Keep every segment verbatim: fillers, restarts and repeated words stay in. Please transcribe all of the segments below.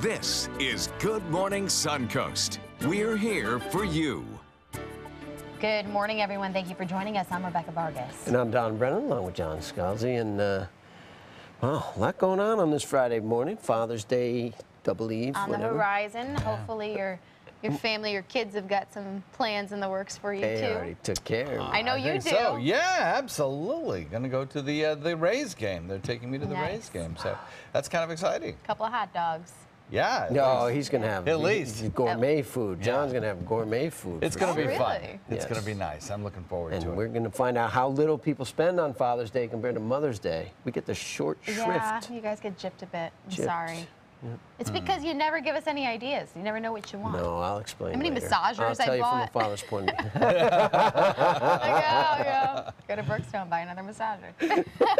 This is Good Morning Suncoast. We're here for you. Good morning, everyone. Thank you for joining us. I'm Rebecca Vargas. And I'm Don Brennan, along with John Scalzi. And, uh, well, a lot going on on this Friday morning. Father's Day, double eve, On whatever. the horizon. Yeah. Hopefully your your family, your kids have got some plans in the works for you, they too. They already took care. I know I you think do. So. Yeah, absolutely. Going to go to the uh, the Rays game. They're taking me to the Nice. Rays game, so that's kind of exciting. A couple of hot dogs. Yeah. No, he's going to have at least gourmet food. John's going to have gourmet food. It's going to sure. be Oh, fun. really? It's Yes. going to be nice. I'm looking forward and to it. And we're going to find out how little people spend on Father's Day compared to Mother's Day. We get the short Yeah, shrift. you guys get gypped a bit. I'm Gypped. sorry. Yep. It's because you never give us any ideas. You never know what you want. No, I'll explain How many later. massagers I'll I tell you bought? from a father's point of view. Like, oh, yeah. Go to Brookstone, buy another massager.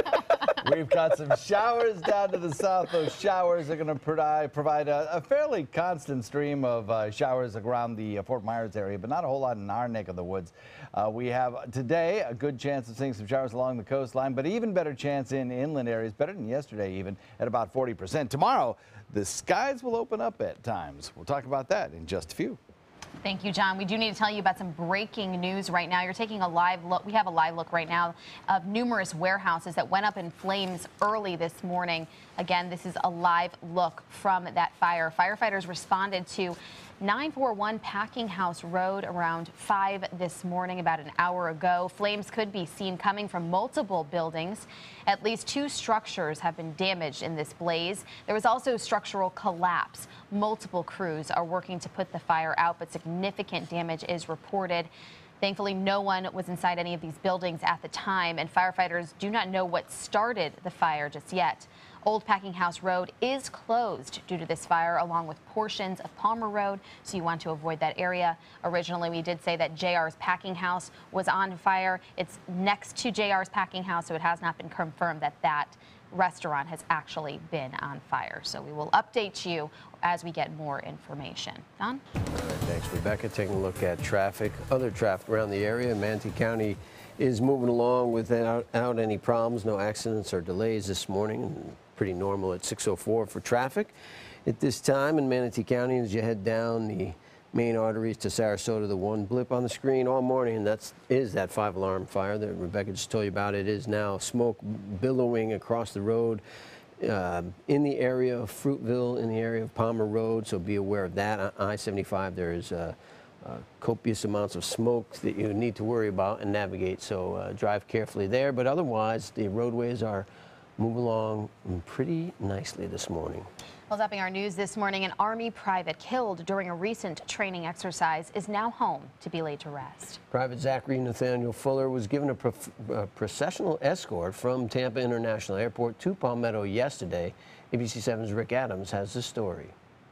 We've got some showers down to the south. Those showers are going to provide, provide a, a fairly constant stream of uh, showers around the uh, Fort Myers area, but not a whole lot in our neck of the woods. Uh, we have today a good chance of seeing some showers along the coastline, but even better chance in inland areas, better than yesterday even, at about forty percent. Tomorrow, the skies will open up at times. We'll talk about that in just a few. Thank you, John. We do need to tell you about some breaking news right now. You're taking a live look. We have a live look right now of numerous warehouses that went up in flames early this morning. Again, this is a live look from that fire. Firefighters responded to nine four one Packing House Road around five this morning, about an hour ago. Flames could be seen coming from multiple buildings. At least two structures have been damaged in this blaze. There was also structural collapse. Multiple crews are working to put the fire out, but significant damage is reported. Thankfully, no one was inside any of these buildings at the time, and firefighters do not know what started the fire just yet. Old Packing House Road is closed due to this fire, along with portions of Palmer Road, so you want to avoid that area. Originally, we did say that J R's Packing House was on fire. It's next to J R's Packing House, so it has not been confirmed that that restaurant has actually been on fire. So we will update you as we get more information. Don? All right, thanks, Rebecca. Taking a look at traffic, other traffic around the area. Manatee County is moving along without out any problems, no accidents or delays this morning. Pretty normal at six oh four for traffic at this time in Manatee County as you head down the main arteries to Sarasota. The one blip on the screen all morning, and that's is that five-alarm fire that Rebecca just told you about. It is now smoke billowing across the road uh, in the area of Fruitville, in the area of Palmer Road, so be aware of that. On I seventy-five, there is uh, uh, copious amounts of smoke that you need to worry about and navigate, so uh, drive carefully there. But otherwise, the roadways are moving along pretty nicely this morning. Well, zapping our news this morning, an Army private killed during a recent training exercise is now home to be laid to rest. Private Zachary Nathaniel Fuller was given a, pro a processional escort from Tampa International Airport to Palmetto yesterday. A B C seven's Rick Adams has the story.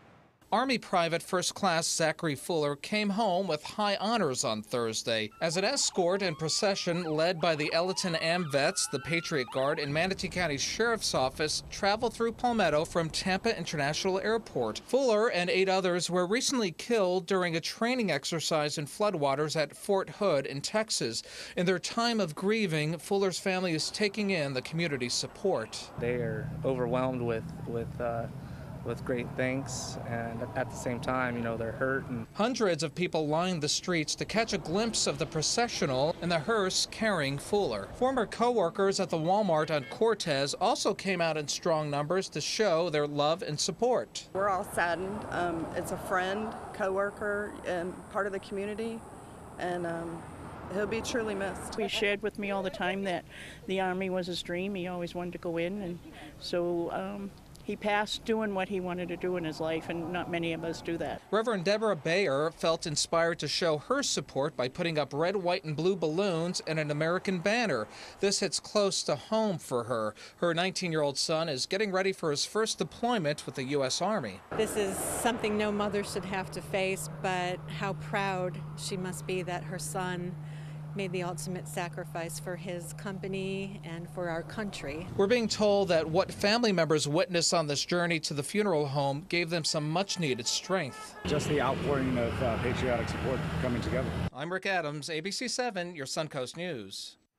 Army Private First Class Zachary Fuller came home with high honors on Thursday as an escort and procession led by the Ellerton AmVets, the Patriot Guard, and Manatee County Sheriff's Office traveled through Palmetto from Tampa International Airport. Fuller and eight others were recently killed during a training exercise in floodwaters at Fort Hood in Texas. In their time of grieving, Fuller's family is taking in the community support. They are overwhelmed with with uh, with great thanks, and at the same time, you know, they're hurt. And hundreds of people lined the streets to catch a glimpse of the processional and the hearse carrying Fuller. Former co-workers at the Walmart on Cortez also came out in strong numbers to show their love and support. We're all saddened. Um, it's a friend, co-worker, and part of the community, and um, he'll be truly missed. He shared with me all the time that the Army was his dream. He always wanted to go in, and so um, he passed doing what he wanted to do in his life, and not many of us do that. Reverend Deborah Bayer felt inspired to show her support by putting up red, white, and blue balloons and an American banner. This hits close to home for her. Her nineteen-year-old son is getting ready for his first deployment with the U S Army. This is something no mother should have to face, but how proud she must be that her son made the ultimate sacrifice for his company and for our country. We're being told that what family members witnessed on this journey to the funeral home gave them some much-needed strength. Just the outpouring of uh, patriotic support coming together. I'm Rick Adams, A B C seven, your Suncoast News.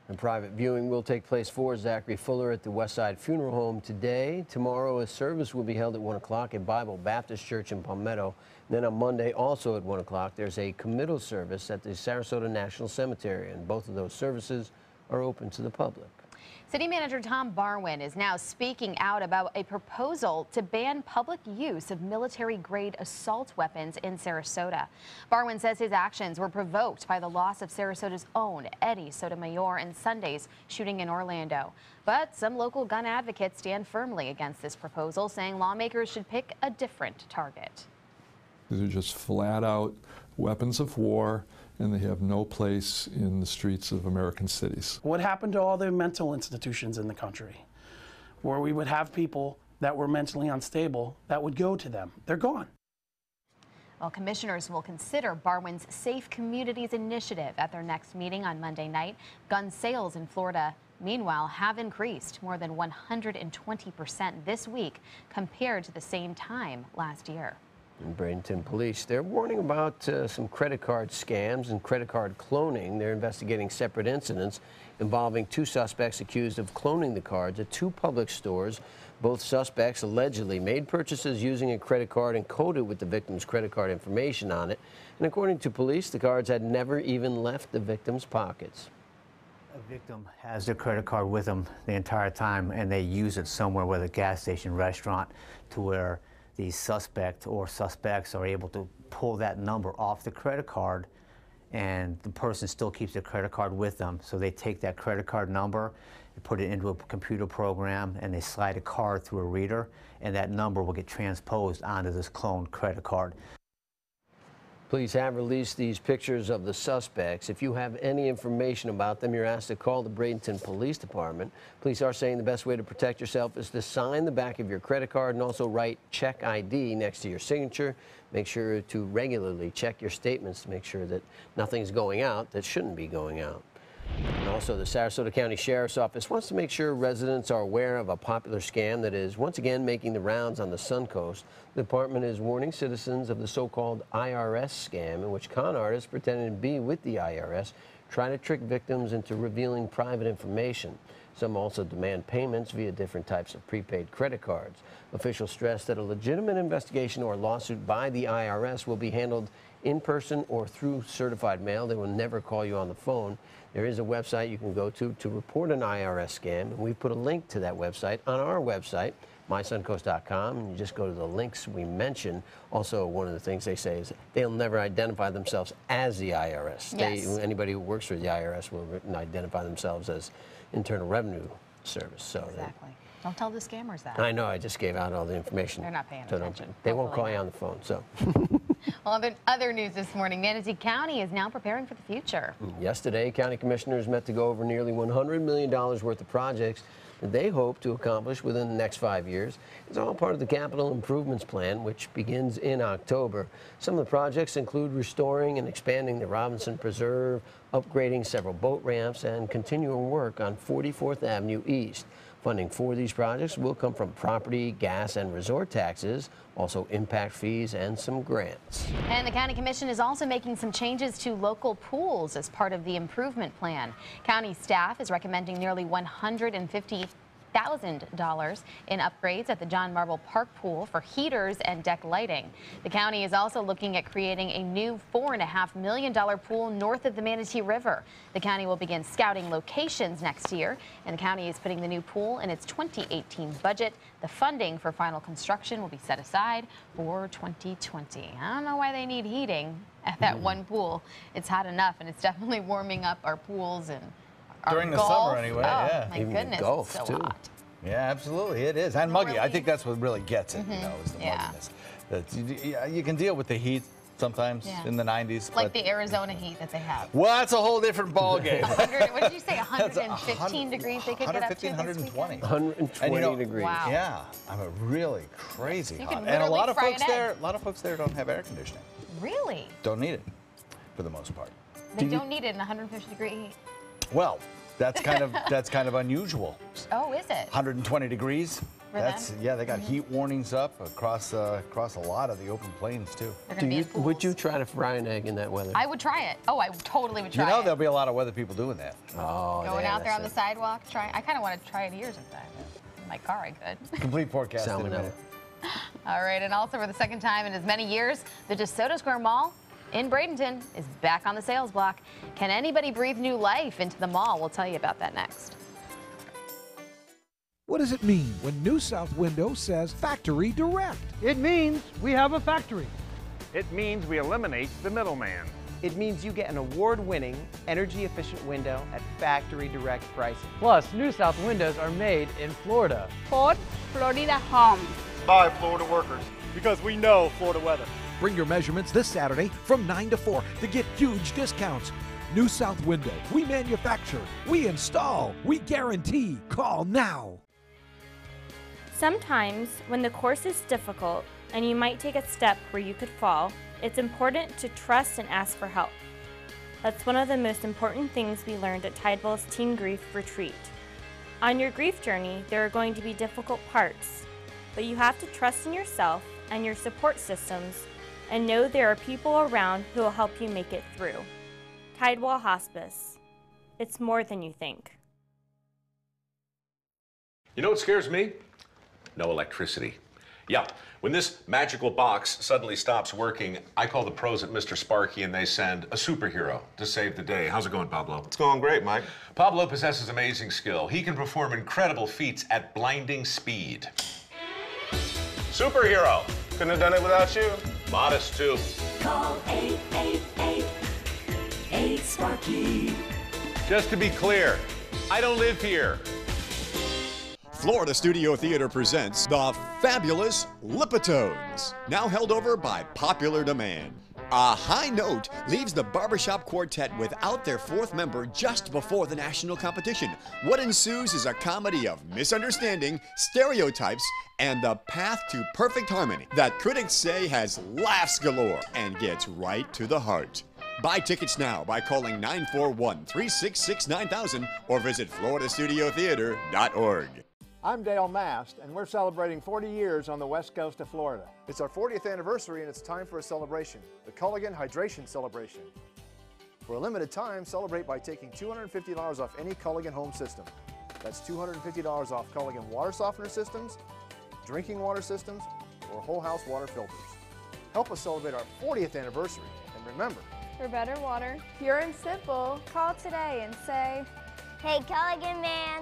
A private viewing will take place for Zachary Fuller at the Westside Funeral Home today. Tomorrow, a service will be held at one o'clock at Bible Baptist Church in Palmetto. And then on Monday, also at one o'clock, there's a committal service at the Sarasota National Cemetery, and both of those services are open to the public. City Manager Tom Barwin is now speaking out about a proposal to ban public use of military-grade assault weapons in Sarasota. Barwin says his actions were provoked by the loss of Sarasota's own Eddie Sotomayor and Sunday's shooting in Orlando. But some local gun advocates stand firmly against this proposal, saying lawmakers should pick a different target. These are just flat-out weapons of war, and they have no place in the streets of American cities. What happened to all the mental institutions in the country, where we would have people that were mentally unstable that would go to them? They're gone. Well, commissioners will consider Barwin's Safe Communities initiative at their next meeting on Monday night. Gun sales in Florida, meanwhile, have increased more than one hundred twenty percent this week compared to the same time last year. And Bradenton Police, they're warning about uh, some credit card scams and credit card cloning. They're investigating separate incidents involving two suspects accused of cloning the cards at two public stores. Both suspects allegedly made purchases using a credit card encoded with the victim's credit card information on it. And according to police, the cards had never even left the victim's pockets. A victim has their credit card with them the entire time, and they use it somewhere, whether gas station, restaurant, to where the suspect or suspects are able to pull that number off the credit card, and the person still keeps their credit card with them. So they take that credit card number and put it into a computer program, and they slide a card through a reader, and that number will get transposed onto this cloned credit card. Police have released these pictures of the suspects. If you have any information about them, you're asked to call the Bradenton Police Department. Police are saying the best way to protect yourself is to sign the back of your credit card and also write check I D next to your signature. Make sure to regularly check your statements to make sure that nothing's going out that shouldn't be going out. And also, the Sarasota County Sheriff's Office wants to make sure residents are aware of a popular scam that is once again making the rounds on the Suncoast. The department is warning citizens of the so-called I R S scam, in which con artists pretending to be with the I R S try to trick victims into revealing private information. Some also demand payments via different types of prepaid credit cards. Officials stress that a legitimate investigation or lawsuit by the I R S will be handled in person or through certified mail. They will never call you on the phone. There is a website you can go to to report an I R S scam, and we've put a link to that website on our website, my suncoast dot com, and you just go to the links we mentioned. Also, one of the things they say is they'll never identify themselves as the I R S. Yes. They, anybody who works for the I R S will identify themselves as Internal Revenue Service. So Exactly. Don't tell the scammers that. I know, I just gave out all the information. They're not paying So attention. They won't Hopefully call you not. on the phone, so. Well, other, other news this morning, Manatee County is now preparing for the future. Yesterday, county commissioners met to go over nearly one hundred million dollars worth of projects that they hope to accomplish within the next five years. It's all part of the capital improvements plan, which begins in October. Some of the projects include restoring and expanding the Robinson Preserve, upgrading several boat ramps, and continuing work on forty-fourth Avenue East. Funding for these projects will come from property, gas, and resort taxes, also impact fees and some grants. And the County Commission is also making some changes to local pools as part of the improvement plan. County staff is recommending nearly one hundred fifty thousand dollars in upgrades at the John Marble Park pool for heaters and deck lighting. The county is also looking at creating a new four and a half million dollar pool north of the Manatee River. The county will begin scouting locations next year, and the county is putting the new pool in its twenty eighteen budget. The funding for final construction will be set aside for twenty twenty. I don't know why they need heating at that mm. one pool. It's hot enough, and it's definitely warming up our pools and during the golf. summer anyway. Oh, Yeah, my even goodness, golf it's so too. hot. Yeah, absolutely, it is, and muggy. I think that's what really gets it. Mm-hmm. You know, is the Yeah. mugginess. That you, you can deal with the heat sometimes Yeah. in the nineties, Like but the Arizona heat that they have. well, that's a whole different ball game. one hundred, what did you say, one hundred That's a fifteen hundred- degrees they could get up to this one hundred twenty. weekend? one hundred twenty And you know- degrees. Wow. Yeah, I'm a really crazy You hot, can and a literally lot of fry folks an egg. there. A lot of folks there don't have air conditioning. Really? Don't need it, for the most part. They don't need it in one hundred fifty degree heat. Well, that's kind of that's kind of unusual. Oh, is it? one hundred twenty degrees. for That's, them. yeah, they got Mm-hmm. heat warnings up across uh, across a lot of the open plains too. Do you, would you try to fry an egg in that weather? I would try it. Oh, I totally would try You know it. there'll be a lot of weather people doing that. Oh, Going yeah, out there on that's the sidewalk, trying. I kind of want to try it here sometime. In my car, I could. Complete forecast in a Salmonella. minute. All right, and also for the second time in as many years, the DeSoto Square Mall in Bradenton is back on the sales block. Can anybody breathe new life into the mall? We'll tell you about that next. What does it mean when New South Window says Factory Direct? It means we have a factory. It means we eliminate the middleman. It means you get an award-winning, energy-efficient window at factory direct pricing. Plus, New South windows are made in Florida. Ford Florida Homes. By Florida workers, because we know Florida weather. Bring your measurements this Saturday from nine to four to get huge discounts. New South Window. We manufacture, we install, we guarantee. Call now. Sometimes, when the course is difficult and you might take a step where you could fall, it's important to trust and ask for help. That's one of the most important things we learned at Tidewell's Teen Grief Retreat. On your grief journey, there are going to be difficult parts, but you have to trust in yourself and your support systems and know there are people around who will help you make it through. Tidewell Hospice. It's more than you think. You know what scares me? No electricity. Yeah, when this magical box suddenly stops working, I call the pros at Mister Sparky and they send a superhero to save the day. How's it going, Pablo? It's going great, Mike. Pablo possesses amazing skill. He can perform incredible feats at blinding speed. Superhero. Couldn't have done it without you. Modest, too. Call eight eight eight, eight Sparky. Just to be clear, I don't live here. Florida Studio Theater presents the fabulous Lipitones, now held over by popular demand. A high note leaves the barbershop quartet without their fourth member just before the national competition. What ensues is a comedy of misunderstanding, stereotypes, and the path to perfect harmony that critics say has laughs galore and gets right to the heart. Buy tickets now by calling nine four one, three six six, nine thousand or visit florida studio theater dot org. I'm Dale Mast, and we're celebrating forty years on the west coast of Florida. It's our fortieth anniversary, and it's time for a celebration, the Culligan Hydration Celebration. For a limited time, celebrate by taking two hundred fifty dollars off any Culligan home system. That's two hundred fifty dollars off Culligan water softener systems, drinking water systems, or whole house water filters. Help us celebrate our fortieth anniversary, and remember, for better water, pure and simple, call today and say, "Hey, Culligan man."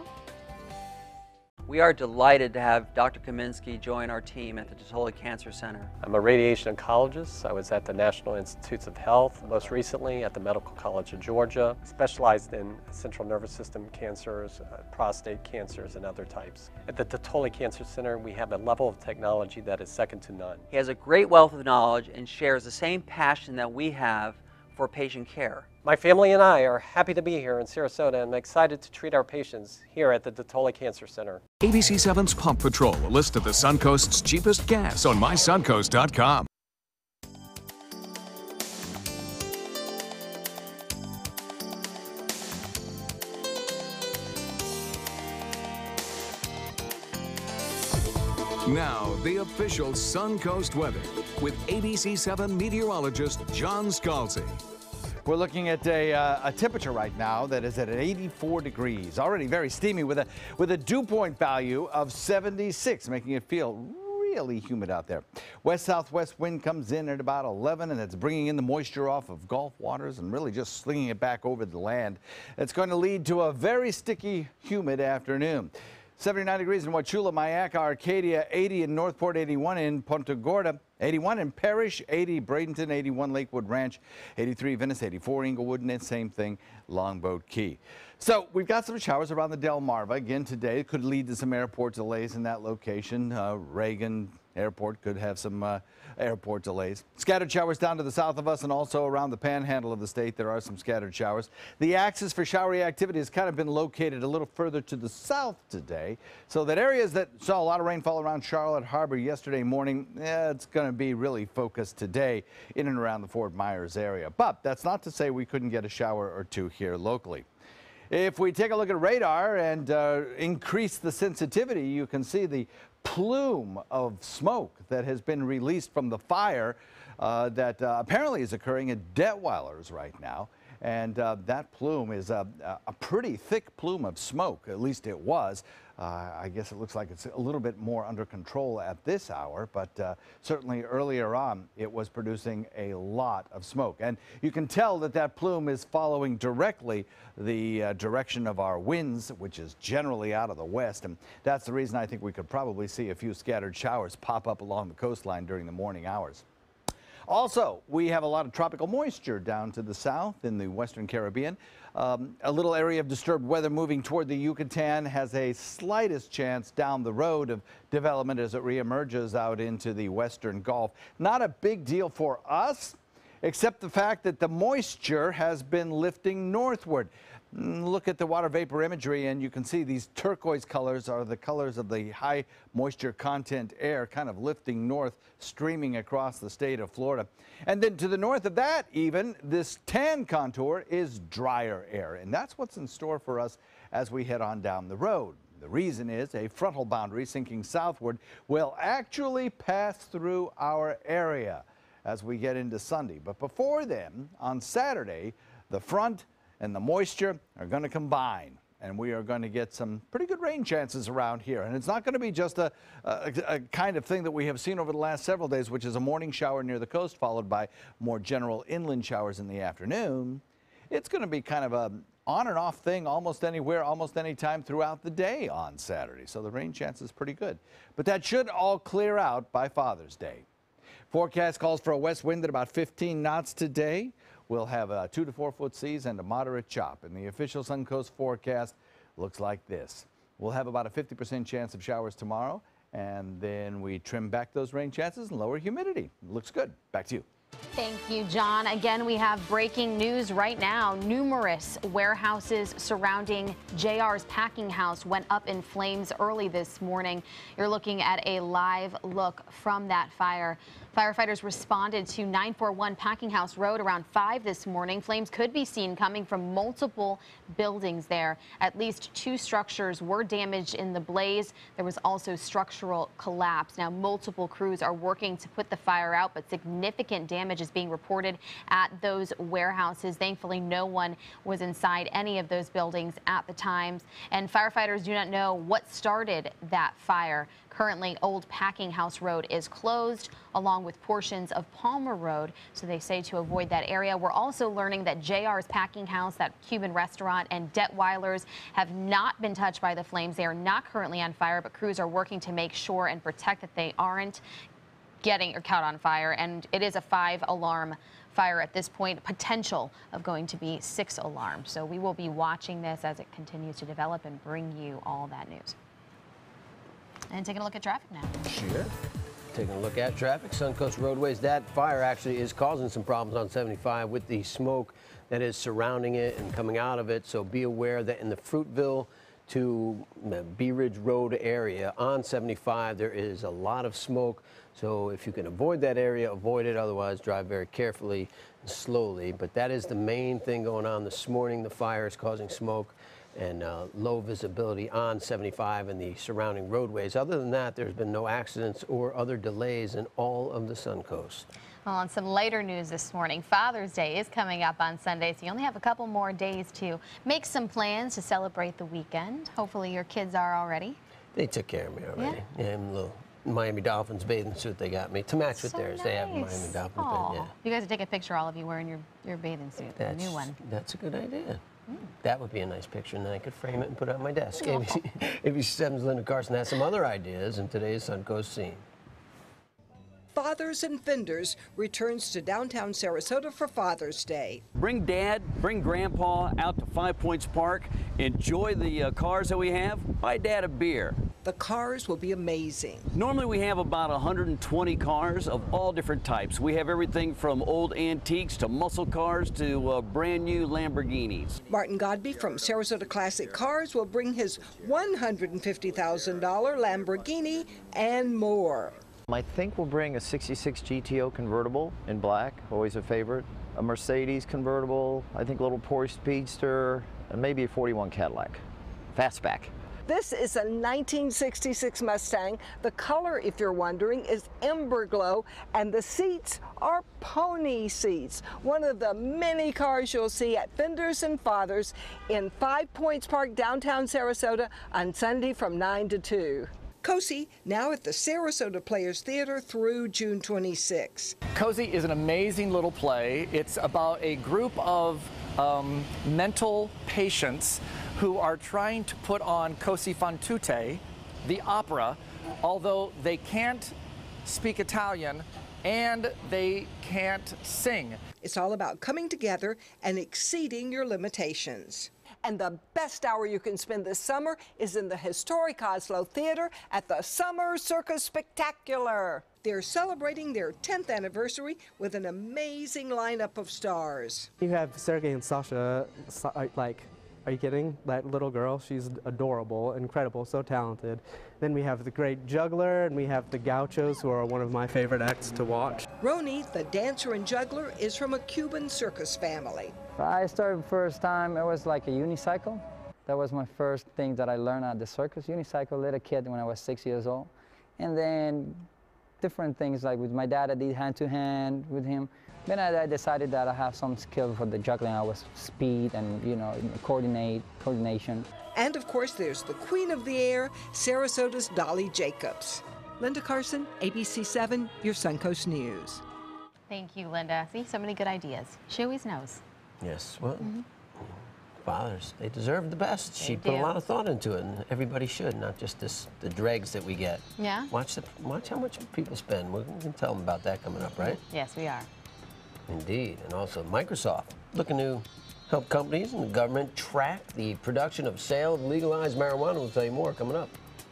We are delighted to have Doctor Kaminsky join our team at the Totola Cancer Center. I'm a radiation oncologist. I was at the National Institutes of Health, most recently at the Medical College of Georgia, specialized in central nervous system cancers, uh, prostate cancers, and other types. At the Totola Cancer Center, we have a level of technology that is second to none. He has a great wealth of knowledge and shares the same passion that we have for patient care. My family and I are happy to be here in Sarasota and excited to treat our patients here at the Totola Cancer Center. A B C seven's Pump Patrol, a list of the Suncoast's cheapest gas on my suncoast dot com. Now, the official Suncoast weather with A B C seven meteorologist John Scalzi. We're looking at a, uh, a temperature right now that is at eighty-four degrees, already very steamy with a with a dew point value of seventy-six, making it feel really humid out there. West-southwest wind comes in at about eleven, and it's bringing in the moisture off of Gulf waters and really just slinging it back over the land. It's going to lead to a very sticky, humid afternoon. seventy-nine degrees in Wauchula, Mayaca, Arcadia, eighty in Northport, eighty-one in Punta Gorda, eighty-one in Parrish, eighty Bradenton, eighty-one Lakewood Ranch, eighty-three Venice, eighty-four Inglewood, and same thing Longboat Key. So we've got some showers around the Delmarva again today. It could lead to some airport delays in that location. Uh, Reagan Airport could have some uh, airport delays. Scattered showers down to the south of us and also around the panhandle of the state. There are some scattered showers. The axis for showery activity has kind of been located a little further to the south today, so that areas that saw a lot of rainfall around Charlotte Harbor yesterday morning, eh, it's going to be really focused today in and around the Fort Myers area. But that's not to say we couldn't get a shower or two here locally. If we take a look at radar and uh, increase the sensitivity, you can see the plume of smoke that has been released from the fire uh, that uh, apparently is occurring at Detweiler's right now. And uh, that plume is a, a pretty thick plume of smoke, at least it was. Uh, I guess it looks like it's a little bit more under control at this hour, but uh, certainly earlier on it was producing a lot of smoke. And you can tell that that plume is following directly the uh, direction of our winds, which is generally out of the west. And that's the reason I think we could probably see a few scattered showers pop up along the coastline during the morning hours. Also, we have a lot of tropical moisture down to the south in the western Caribbean. Um, a little area of disturbed weather moving toward the Yucatan has a slightest chance down the road of development as it reemerges out into the western Gulf. Not a big deal for us, except the fact that the moisture has been lifting northward. Look at the water vapor imagery and you can see these turquoise colors are the colors of the high moisture content air kind of lifting north, streaming across the state of Florida. And then to the north of that even, this tan contour is drier air, and that's what's in store for us as we head on down the road. The reason is a frontal boundary sinking southward will actually pass through our area as we get into Sunday. But before then, on Saturday, the front and the moisture are going to combine, and we are going to get some pretty good rain chances around here. And it's not going to be just a, a, a kind of thing that we have seen over the last several days, which is a morning shower near the coast followed by more general inland showers in the afternoon. It's going to be kind of a on and off thing almost anywhere, almost any time throughout the day on Saturday. So the rain chance is pretty good. But that should all clear out by Father's Day. Forecast calls for a west wind at about fifteen knots today. We'll have a two to four foot seas and a moderate chop. And the official Suncoast forecast looks like this. We'll have about a fifty percent chance of showers tomorrow, and then we trim back those rain chances and lower humidity. Looks good. Back to you. Thank you, John. Again, we have breaking news right now. Numerous warehouses surrounding J R's packing house went up in flames early this morning. You're looking at a live look from that fire. Firefighters responded to nine four one Packing House Road around five this morning. Flames could be seen coming from multiple buildings there. At least two structures were damaged in the blaze. There was also structural collapse. Now, multiple crews are working to put the fire out, but significant damage is being reported at those warehouses. Thankfully, no one was inside any of those buildings at the time. And firefighters do not know what started that fire. Currently, Old Packing House Road is closed, along with portions of Palmer Road. So they say to avoid that area. We're also learning that J R's Packing House, that Cuban restaurant, and Detweiler's have not been touched by the flames. They are not currently on fire, but crews are working to make sure and protect that they aren't getting or caught on fire. And it is a five alarm fire at this point, potential of going to be six alarms. So we will be watching this as it continues to develop and bring you all that news. And taking a look at traffic now. Sure. Taking a look at traffic, Suncoast roadways. That fire actually is causing some problems on seventy-five with the smoke that is surrounding it and coming out of it. So be aware that in the Fruitville to Bee Ridge Road area on seventy-five, there is a lot of smoke. So if you can avoid that area, avoid it. Otherwise, drive very carefully and slowly. But that is the main thing going on this morning. The fire is causing smoke and uh, low visibility on seventy-five and the surrounding roadways. Other than that, there's been no accidents or other delays in all of the Suncoast. Well, on some later news this morning, Father's Day is coming up on Sunday, so you only have a couple more days to make some plans to celebrate the weekend. Hopefully your kids are already. They took care of me already. Yeah, yeah I'm a little Miami Dolphins bathing suit they got me to match with so theirs. Nice. They have a Miami Dolphins. Aww. Yeah. You guys would take a picture, all of you, wearing your, your bathing suit, the That's, new one. That's a good idea. Mm. That would be a nice picture, and then I could frame it and put it on my desk. A B C seven's Linda Carson has some other ideas in today's Suncoast scene. Fathers and Fenders returns to downtown Sarasota for Father's Day. Bring Dad, bring Grandpa out to Five Points Park, enjoy the uh, cars that we have, buy Dad a beer. The cars will be amazing. Normally we have about one hundred twenty cars of all different types. We have everything from old antiques to muscle cars to uh, brand new Lamborghinis. Martin Godby from Sarasota Classic Cars will bring his one hundred fifty thousand dollar Lamborghini and more. I think we'll bring a sixty-six G T O convertible in black, always a favorite, a Mercedes convertible, I think a little Porsche Speedster, and maybe a forty-one Cadillac. Fastback. This is a nineteen sixty-six Mustang. The color, if you're wondering, is Ember Glow, and the seats are pony seats. One of the many cars you'll see at Fenders and Fathers in Five Points Park, downtown Sarasota, on Sunday from nine to two. Cozy, now at the Sarasota Players Theater through June twenty-sixth. Cozy is an amazing little play. It's about a group of um, mental patients who are trying to put on Così fan tutte, the opera, although they can't speak Italian and they can't sing. It's all about coming together and exceeding your limitations. And the best hour you can spend this summer is in the historic Oslo Theater at the Summer Circus Spectacular. They're celebrating their tenth anniversary with an amazing lineup of stars. You have Sergey and Sasha, like, are you kidding? That little girl, she's adorable, incredible, so talented. Then we have the great juggler, and we have the gauchos, who are one of my favorite acts to watch. Roni, the dancer and juggler, is from a Cuban circus family. I started first time, it was like a unicycle. That was my first thing that I learned at the circus. Unicycle, little kid when I was six years old. And then different things, like with my dad, I did hand-to-hand with him. Then I, I decided that I have some skill for the juggling. I was speed and, you know, coordinate, coordination. And of course, there's the queen of the air, Sarasota's Dolly Jacobs. Linda Carson, A B C seven, your Suncoast News. Thank you, Linda. See, so many good ideas. She always knows. Yes, well, Mm-hmm. fathers, they deserve the best. They She put do. a lot of thought into it, and everybody should, not just this the dregs that we get. Yeah. Watch the watch how much people spend. We can tell them about that coming up, right? Yes, we are. Indeed, and also Microsoft looking to help companies and the government track the production of sale of legalized marijuana. We'll tell you more coming up.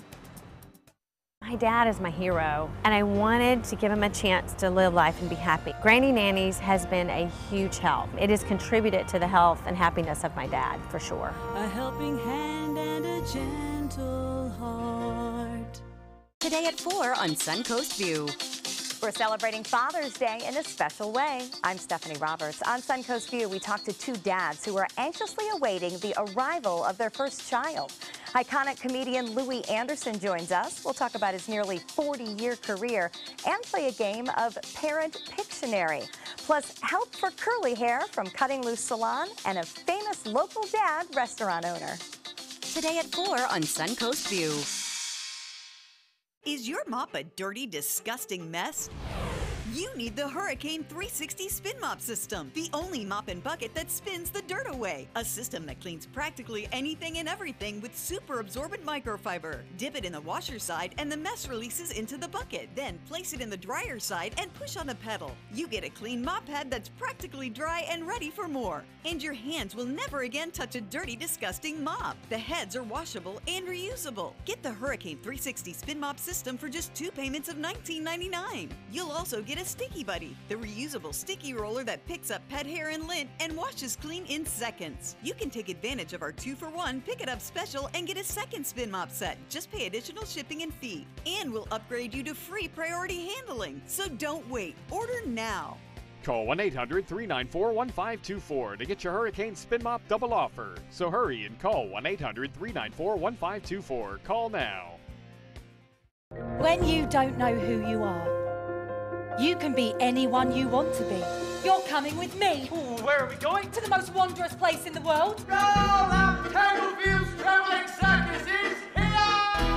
My dad is my hero, and I wanted to give him a chance to live life and be happy. Granny Nannies has been a huge help. It has contributed to the health and happiness of my dad, for sure. A helping hand and a gentle heart. Today at four on Suncoast View. We're celebrating Father's Day in a special way. I'm Stephanie Roberts. On Suncoast View, we talked to two dads who are anxiously awaiting the arrival of their first child. Iconic comedian Louis Anderson joins us. We'll talk about his nearly forty-year career and play a game of Parent Pictionary. Plus, help for curly hair from Cutting Loose Salon and a famous local dad restaurant owner. Today at four on Suncoast View. Is your mop a dirty, disgusting mess? You need the Hurricane three sixty Spin Mop System, the only mop and bucket that spins the dirt away. A system that cleans practically anything and everything with super absorbent microfiber. Dip it in the washer side and the mess releases into the bucket. Then place it in the dryer side and push on the pedal. You get a clean mop head that's practically dry and ready for more. And your hands will never again touch a dirty, disgusting mop. The heads are washable and reusable. Get the Hurricane three sixty Spin Mop System for just two payments of nineteen ninety-nine. You'll also get a Sticky Buddy, the reusable sticky roller that picks up pet hair and lint and washes clean in seconds. You can take advantage of our two for one Pick It Up special and get a second spin mop set. Just pay additional shipping and fee. And we'll upgrade you to free priority handling. So don't wait. Order now. Call one eight hundred, three nine four, one five two four to get your Hurricane Spin Mop double offer. So hurry and call one eight hundred, three nine four, one five two four. Call now. When you don't know who you are, you can be anyone you want to be. You're coming with me. Ooh, where are we going? To the most wondrous place in the world. Roll up, Tangleville's Traveling Circus is here!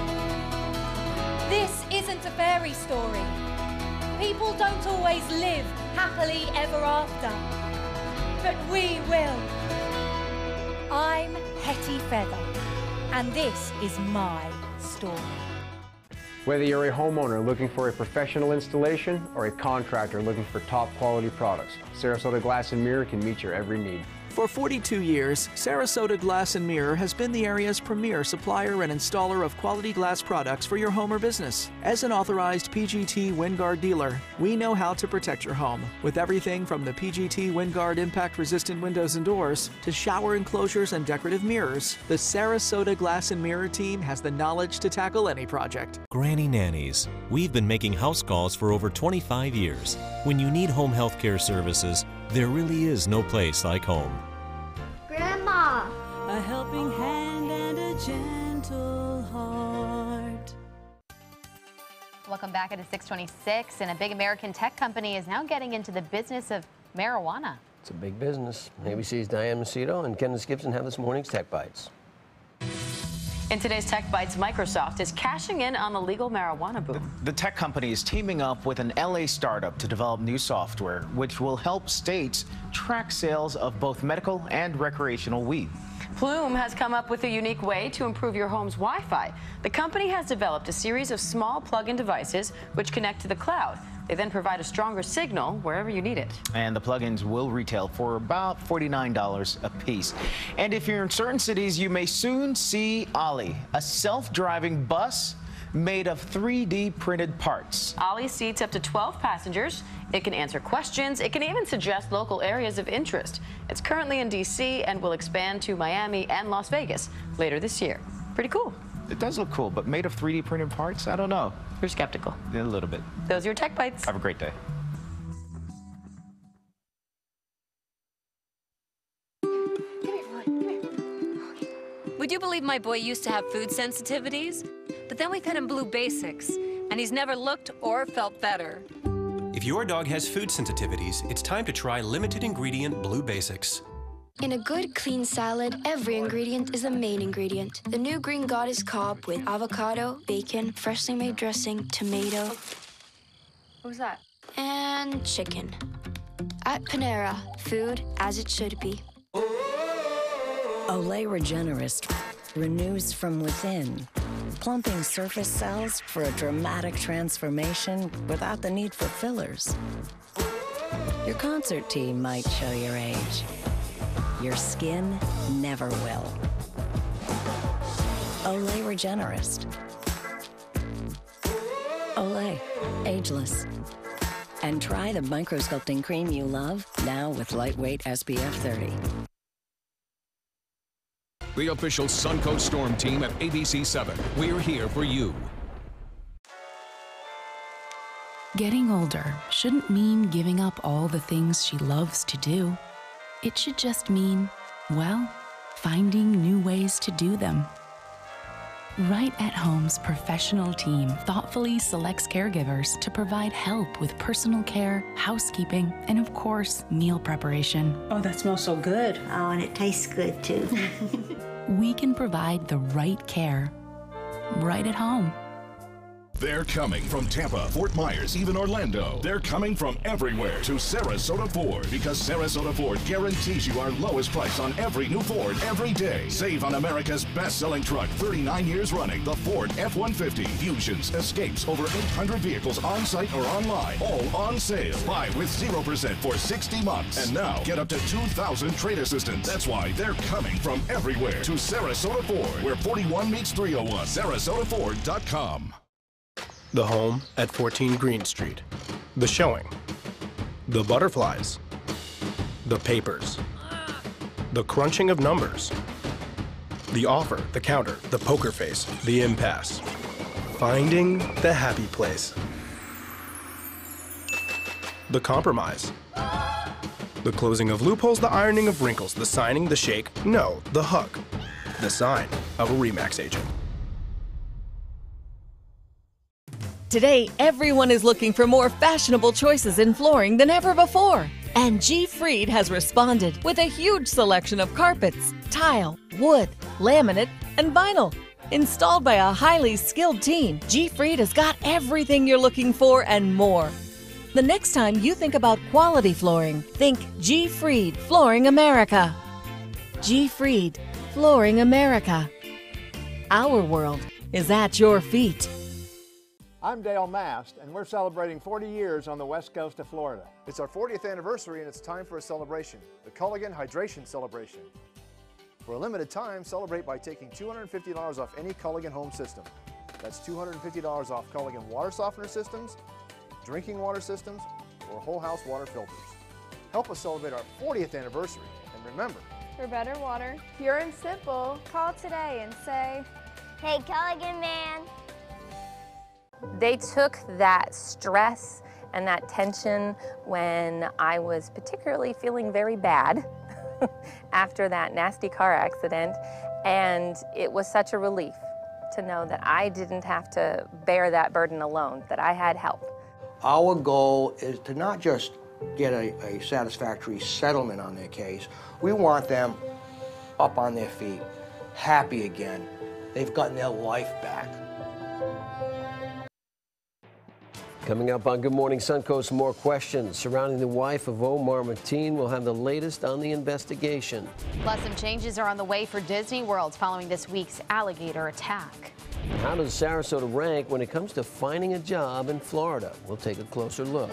This isn't a fairy story. People don't always live happily ever after. But we will. I'm Hetty Feather, and this is my story. Whether you're a homeowner looking for a professional installation or a contractor looking for top quality products, Sarasota Glass and Mirror can meet your every need. For forty-two years, Sarasota Glass and Mirror has been the area's premier supplier and installer of quality glass products for your home or business. As an authorized P G T WindGuard dealer, we know how to protect your home with everything from the P G T WindGuard impact-resistant windows and doors to shower enclosures and decorative mirrors. The Sarasota Glass and Mirror team has the knowledge to tackle any project. Granny Nannies. We've been making house calls for over twenty-five years. When you need home health care services, there really is no place like home. Grandma! A helping hand and a gentle Welcome back. It is six twenty-six, and a big American tech company is now getting into the business of marijuana. It's a big business. A B C's Diane Macedo and Kenneth Gibson have this morning's Tech Bites. In today's Tech Bites, Microsoft is cashing in on the legal marijuana boom. The tech company is teaming up with an L A startup to develop new software, which will help states track sales of both medical and recreational weed. Plume has come up with a unique way to improve your home's Wi-Fi. The company has developed a series of small plug-in devices which connect to the cloud. They then provide a stronger signal wherever you need it. And the plugins will retail for about forty-nine dollars a piece. And if you're in certain cities, you may soon see Ollie, a self-driving bus made of three D printed parts. Ollie seats up to twelve passengers. It can answer questions. It can even suggest local areas of interest. It's currently in D C and will expand to Miami and Las Vegas later this year. Pretty cool. It does look cool, but made of three D printed parts? I don't know. You're skeptical. A little bit. Those are your Tech Bites. Have a great day. Would you believe my boy used to have food sensitivities? But then we fed him Blue Basics, and he's never looked or felt better. If your dog has food sensitivities, it's time to try limited ingredient Blue Basics. In a good, clean salad, every ingredient is the main ingredient. The new Green Goddess Cobb with avocado, bacon, freshly made dressing, tomato. What was that? And chicken. At Panera, food as it should be. Olay Regenerist renews from within, plumping surface cells for a dramatic transformation without the need for fillers. Your concert team might show your age. Your skin never will. Olay Regenerist. Olay, ageless. And try the microsculpting cream you love, now with lightweight S P F thirty. The official Suncoast Storm team at A B C seven. We're here for you. Getting older shouldn't mean giving up all the things she loves to do. It should just mean, well, finding new ways to do them. Right at Home's professional team thoughtfully selects caregivers to provide help with personal care, housekeeping, and of course, meal preparation. Oh, that smells so good. Oh, and it tastes good too. We can provide the right care right at home. They're coming from Tampa, Fort Myers, even Orlando. They're coming from everywhere to Sarasota Ford, because Sarasota Ford guarantees you our lowest price on every new Ford every day. Save on America's best-selling truck, thirty-nine years running, the Ford F one fifty. Fusions, Escapes, over eight hundred vehicles on-site or online, all on sale. Buy with zero percent for sixty months. And now, get up to two thousand trade assistance. That's why they're coming from everywhere to Sarasota Ford, where forty-one meets three oh one. Sarasota Ford dot com. The home at fourteen Green Street. The showing. The butterflies. The papers. The crunching of numbers. The offer, the counter, the poker face, the impasse. Finding the happy place. The compromise. The closing of loopholes, the ironing of wrinkles, the signing, the shake, no, the hug. The sign of a RE/MAX agent. Today, everyone is looking for more fashionable choices in flooring than ever before. And G. Fried has responded with a huge selection of carpets, tile, wood, laminate, and vinyl. Installed by a highly skilled team, G. Fried has got everything you're looking for and more. The next time you think about quality flooring, think G. Fried Flooring America. G. Fried Flooring America. Our world is at your feet. I'm Dale Mast, and we're celebrating forty years on the west coast of Florida. It's our fortieth anniversary, and it's time for a celebration, the Culligan Hydration Celebration. For a limited time, celebrate by taking two hundred fifty dollars off any Culligan home system. That's two hundred fifty dollars off Culligan water softener systems, drinking water systems, or whole house water filters. Help us celebrate our fortieth anniversary, and remember, for better water, pure and simple, call today and say, "Hey, Culligan man." They took that stress and that tension when I was particularly feeling very bad after that nasty car accident, and it was such a relief to know that I didn't have to bear that burden alone, that I had help. Our goal is to not just get a, a satisfactory settlement on their case. We want them up on their feet, happy again. They've gotten their life back. Coming up on Good Morning Suncoast, more questions surrounding the wife of Omar Mateen. We'll have the latest on the investigation. Plus, some changes are on the way for Disney World following this week's alligator attack. How does Sarasota rank when it comes to finding a job in Florida? We'll take a closer look.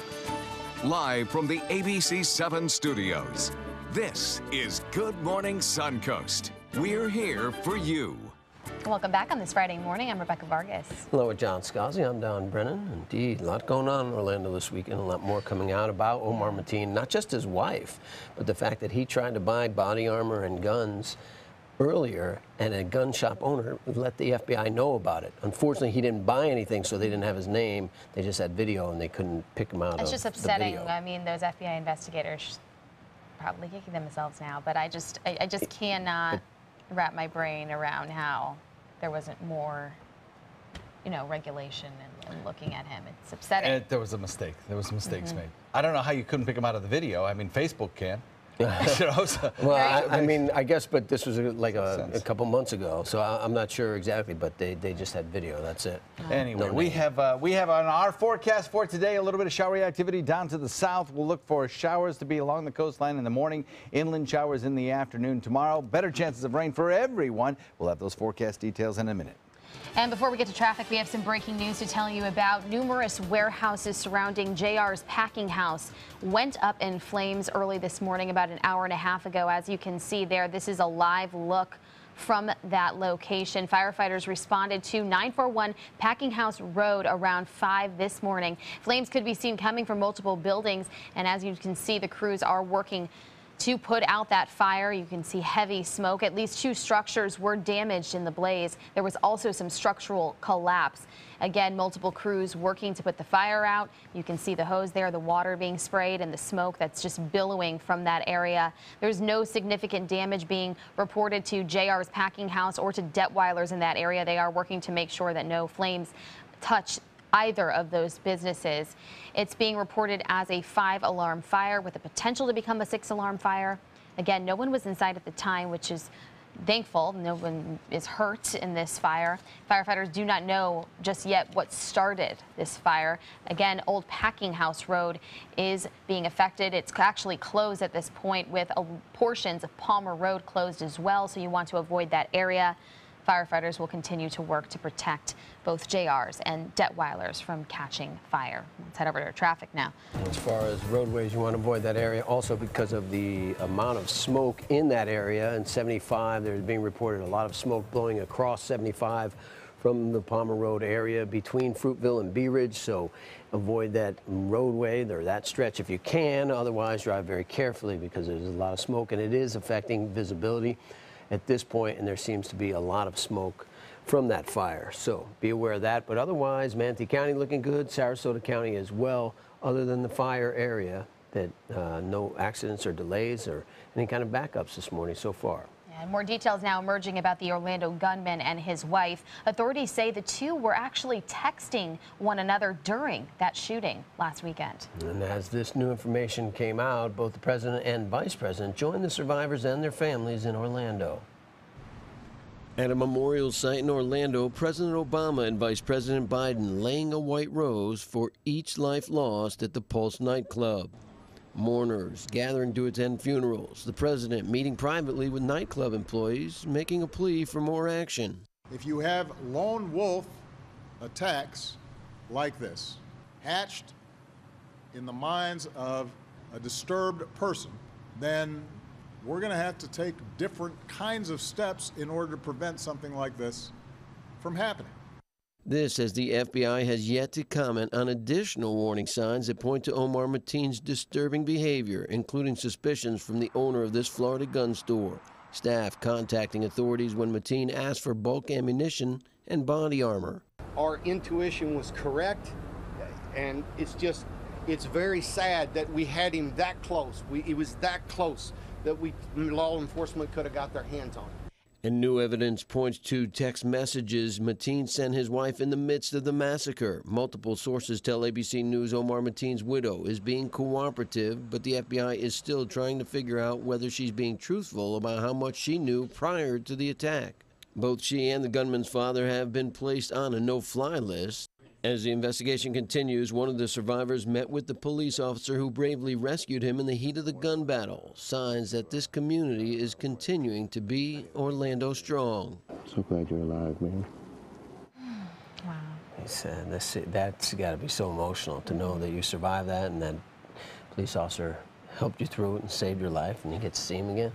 Live from the A B C seven studios, this is Good Morning Suncoast. We're here for you. Welcome back on this Friday morning. I'm Rebecca Vargas. Hello, John Scalzi. I'm Don Brennan. Indeed, a lot going on in Orlando this weekend. A lot more coming out about Omar Mateen, not just his wife, but the fact that he tried to buy body armor and guns earlier, and a gun shop owner let the F B I know about it. Unfortunately, he didn't buy anything, so they didn't have his name. They just had video, and they couldn't pick him out. It's of just the upsetting. video. I mean, those F B I investigators probably kicking themselves now, but I just, I, I just cannot wrap my brain around how there wasn't more, you know, regulation and, and looking at him. It's upsetting. And there was a mistake. There was mistakes Mm-hmm. made. I don't know how you couldn't pick him out of the video. I mean, Facebook can. You know, so- Well, I, I mean, I guess, but this was like a, a couple months ago, so I, I'm not sure exactly, but they, they just had video, that's it. Anyway, No we name. have uh, we have on our forecast for today a little bit of showery activity down to the south. We'll look for showers to be along the coastline in the morning, inland showers in the afternoon tomorrow. Better chances of rain for everyone. We'll have those forecast details in a minute. And before we get to traffic, we have some breaking news to tell you about. Numerous warehouses surrounding J R's packing house went up in flames early this morning, about an hour and a half ago. As you can see there, this is a live look from that location. Firefighters responded to nine four one Packing House Road around five this morning. Flames could be seen coming from multiple buildings, and as you can see, the crews are working to put out that fire. You can see heavy smoke. At least two structures were damaged in the blaze. There was also some structural collapse. Again, multiple crews working to put the fire out. You can see the hose there, the water being sprayed, and the smoke that's just billowing from that area. There's no significant damage being reported to J R's packing house or to Detweilers in that area. They are working to make sure that no flames touch either of those businesses. It's being reported as a five-alarm fire with the potential to become a six-alarm fire. Again, no one was inside at the time, which is thankful. No one is hurt in this fire. Firefighters do not know just yet what started this fire. Again, Old Packing House Road is being affected. It's actually closed at this point, with uh, portions of Palmer Road closed as well, so you want to avoid that area. Firefighters will continue to work to protect both J Rs and Detweilers from catching fire. Let's head over to traffic now. As far as roadways, you want to avoid that area also because of the amount of smoke in that area. In seventy-five, there's being reported a lot of smoke blowing across seventy-five from the Palmer Road area between Fruitville and Bee Ridge, so avoid that roadway or that stretch if you can. Otherwise, drive very carefully because there's a lot of smoke and it is affecting visibility at this point, and there seems to be a lot of smoke from that fire. So be aware of that. But otherwise, Manatee County looking good, Sarasota County as well, other than the fire area, that uh, no accidents or delays or any kind of backups this morning so far. And more details now emerging about the Orlando gunman and his wife. Authorities say the two were actually texting one another during that shooting last weekend. And as this new information came out, both the president and vice president joined the survivors and their families in Orlando. At a memorial site in Orlando, President Obama and Vice President Biden laying a white rose for each life lost at the Pulse nightclub. Mourners gathering to attend funerals. The president meeting privately with nightclub employees, making a plea for more action. If you have lone wolf attacks like this, hatched in the minds of a disturbed person, then we're going to have to take different kinds of steps in order to prevent something like this from happening. This as the F B I has yet to comment on additional warning signs that point to Omar Mateen's disturbing behavior, including suspicions from the owner of this Florida gun store. Staff contacting authorities when Mateen asked for bulk ammunition and body armor. Our intuition was correct, and it's just, it's very sad that we had him that close. We, it was that close that we, law enforcement could have got their hands on him. And new evidence points to text messages Mateen sent his wife in the midst of the massacre. Multiple sources tell A B C News Omar Mateen's widow is being cooperative, but the F B I is still trying to figure out whether she's being truthful about how much she knew prior to the attack. Both she and the gunman's father have been placed on a no-fly list. As the investigation continues, one of the survivors met with the police officer who bravely rescued him in the heat of the gun battle. Signs that this community is continuing to be Orlando strong. So glad you're alive, man. Wow. He said this, that's got to be so emotional to know that you survived that and that police officer helped you through it and saved your life and you get to see him again.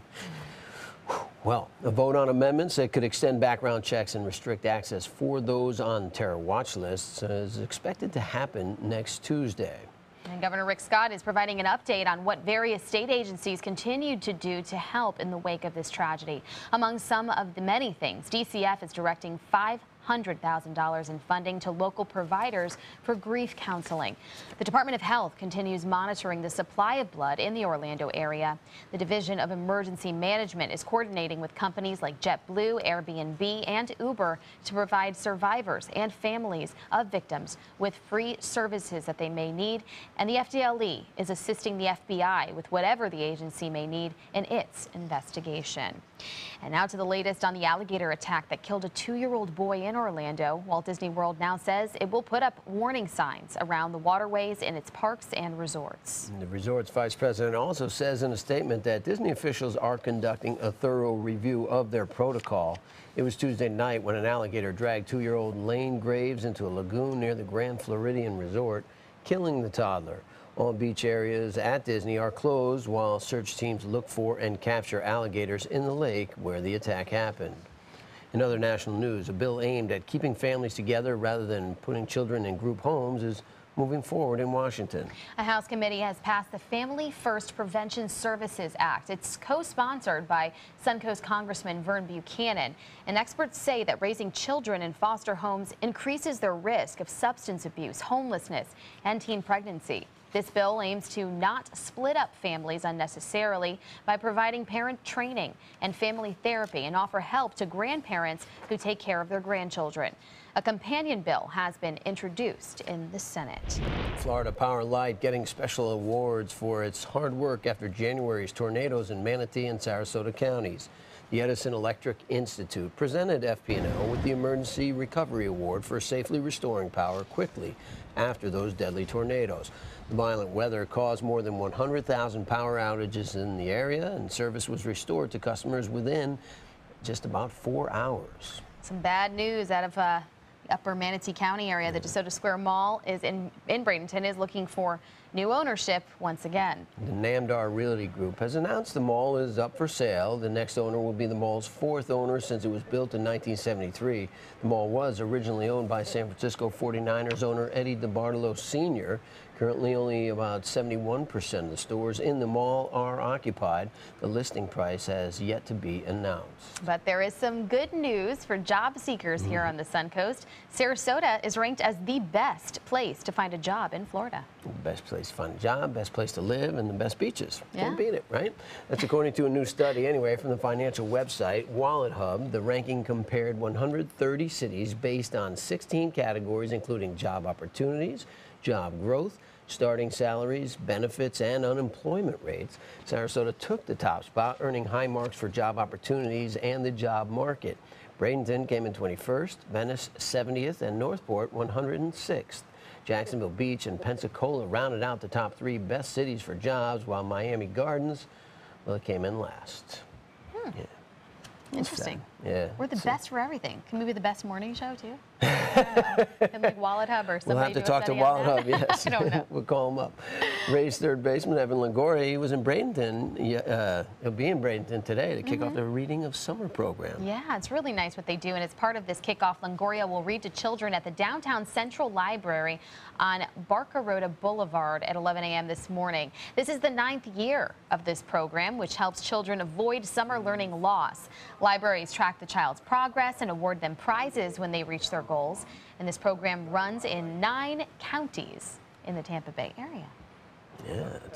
Well, a vote on amendments that could extend background checks and restrict access for those on terror watch lists is expected to happen next Tuesday. And Governor Rick Scott is providing an update on what various state agencies continued to do to help in the wake of this tragedy. Among some of the many things, D C F is directing five hundred thousand dollars in funding to local providers for grief counseling. The Department of Health continues monitoring the supply of blood in the Orlando area. The Division of Emergency Management is coordinating with companies like JetBlue, Airbnb, and Uber to provide survivors and families of victims with free services that they may need. And the F D L E is assisting the F B I with whatever the agency may need in its investigation. And now to the latest on the alligator attack that killed a two-year-old boy in Orlando. Walt Disney World now says it will put up warning signs around the waterways in its parks and resorts. The resort's vice president also says in a statement that Disney officials are conducting a thorough review of their protocol. It was Tuesday night when an alligator dragged two-year-old Lane Graves into a lagoon near the Grand Floridian Resort, killing the toddler. All beach areas at Disney are closed while search teams look for and capture alligators in the lake where the attack happened. In other national news, a bill aimed at keeping families together rather than putting children in group homes is moving forward in Washington. A House committee has passed the Family First Prevention Services Act. It's co-sponsored by Suncoast Congressman Vern Buchanan. And experts say that raising children in foster homes increases their risk of substance abuse, homelessness, and teen pregnancy. This bill aims to not split up families unnecessarily by providing parent training and family therapy and offer help to grandparents who take care of their grandchildren. A companion bill has been introduced in the Senate. Florida Power Light getting special awards for its hard work after January's tornadoes in Manatee and Sarasota counties. The Edison Electric Institute presented F P and L with the Emergency Recovery Award for safely restoring power quickly after those deadly tornadoes. The violent weather caused more than one hundred thousand power outages in the area, and service was restored to customers within just about four hours. Some bad news out of uh, the upper Manatee County area. The DeSoto Square Mall is in, in Bradenton is looking for new ownership once again. The Namdar Realty Group has announced the mall is up for sale. The next owner will be the mall's fourth owner since it was built in nineteen seventy-three. The mall was originally owned by San Francisco forty-niners owner Eddie DeBartolo Senior Currently, only about seventy-one percent of the stores in the mall are occupied. The listing price has yet to be announced. But there is some good news for job seekers mm-hmm. here on the Suncoast. Sarasota is ranked as the best place to find a job in Florida. The best place to find a job, best place to live, and the best beaches. Yeah. Can't beat it, right? That's according to a new study, anyway, from the financial website Wallet Hub. The ranking compared one hundred thirty cities based on sixteen categories, including job opportunities, job growth, starting salaries, benefits, and unemployment rates. Sarasota took the top spot, earning high marks for job opportunities and the job market. Bradenton came in twenty-first, Venice seventieth, and Northport one hundred sixth. Jacksonville Beach and Pensacola rounded out the top three best cities for jobs, while Miami Gardens, well, it came in last. Hmm. Yeah. Interesting. So, yeah. We're the so. best for everything. Can we be the best morning show, too? I don't know. Can like Wallet Hub or somebody We'll have to do talk to Wallet Hub, yes. I don't know. We'll call him up. Rays third baseman Evan Longoria, he was in Bradenton. Uh, he'll be in Bradenton today to kick mm-hmm. off the Reading of Summer program. Yeah, it's really nice what they do, and as part of this kickoff, Longoria will read to children at the Downtown Central Library on Barcarota Boulevard at eleven a m this morning. This is the ninth year of this program, which helps children avoid summer learning loss. Libraries track the child's progress and award them prizes when they reach their goals. And this program runs in nine counties in the Tampa Bay area. Yeah, it's